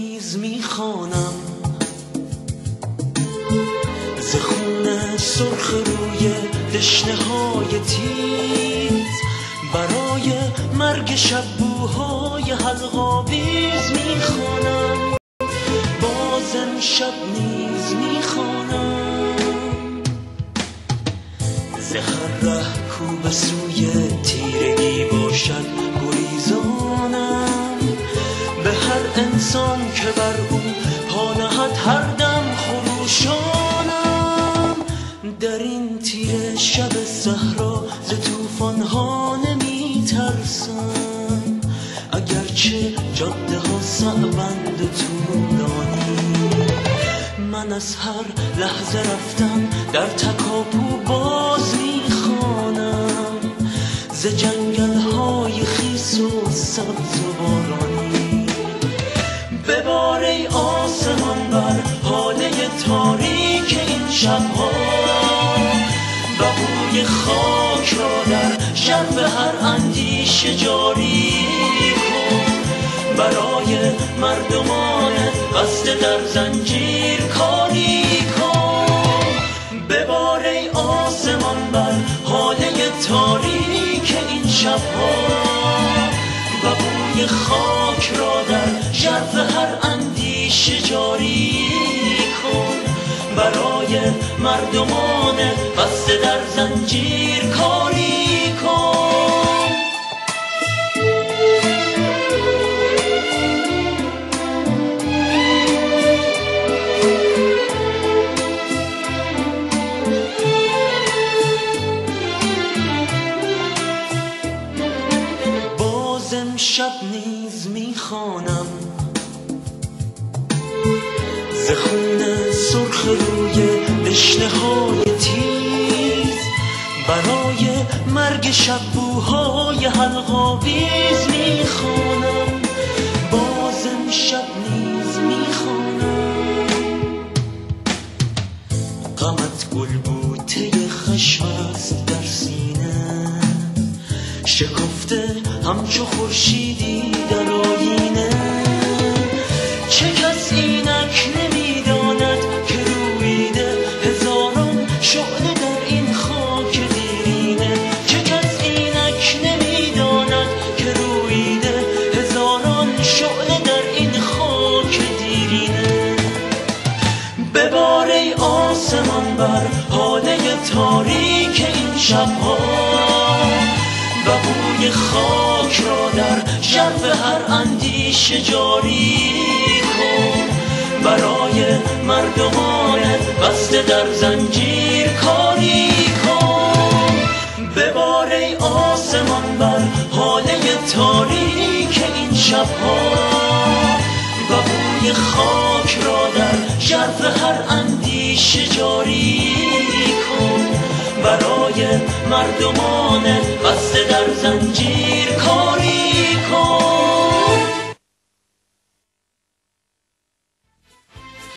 نیز میخوانم، ز خون سرخ روی دشنه های تیز برای مرگ شبوهای حلق‌آویز میخوانم، باز امشب نیز میخوانم. ز هر ره کو به سوی تیرگی باشد گریزانم، به هر انسان که بر او پا نهد هر دم خروشانم. در این تیره شب صحرا ز طوفان‌ها نمی‌ترسم، اگرچه جاده ها صعبند و طولانی. من از هر لحظه رفتم در تکاپو باز میخوانم، ز جنگل های خیس و سبز و بارانی. ببار ای آسمان بر حاله تاریک این شبها، و بوی خاک را در ژرف هر اندیشه جاری کن، برای مردمان بسته در زنجیر کاری کن. ببار ای آسمان بر حاله تاریک این شبها، و بوی خاک را در ژرف هر اندیشه جاری کن، برای مردمان بسته در زنجیر کاری کن. باز امشب نیز میخوانم، ز خون سرخ روی دشنه های تیز برای مرگ شبوهای حلق‌آویز میخوانم، باز امشب نیز میخوانم. غمت گلبوته خشم است در سینه، شکفته همچو خورشیدی در آیینه. چه کس اینک نمیداند که رویده هزاران شعله در این خاک دیرینه. چه کس اینک نمیداند که رویده هزاران شعله در این خاک دیرینه. ببار ای آسمان بر حاله تاریک این شبها، و بوی خاک را در ژرف هر اندیشه جاری کن، برای مردمان بسته در زنجیر کاری کن. ببار ای آسمان بر حاله تاریک این شبها، و بوی خاک را در ژرف هر اندیشه جاری کن، برای مردمان بسته در زنجیر کاری کن.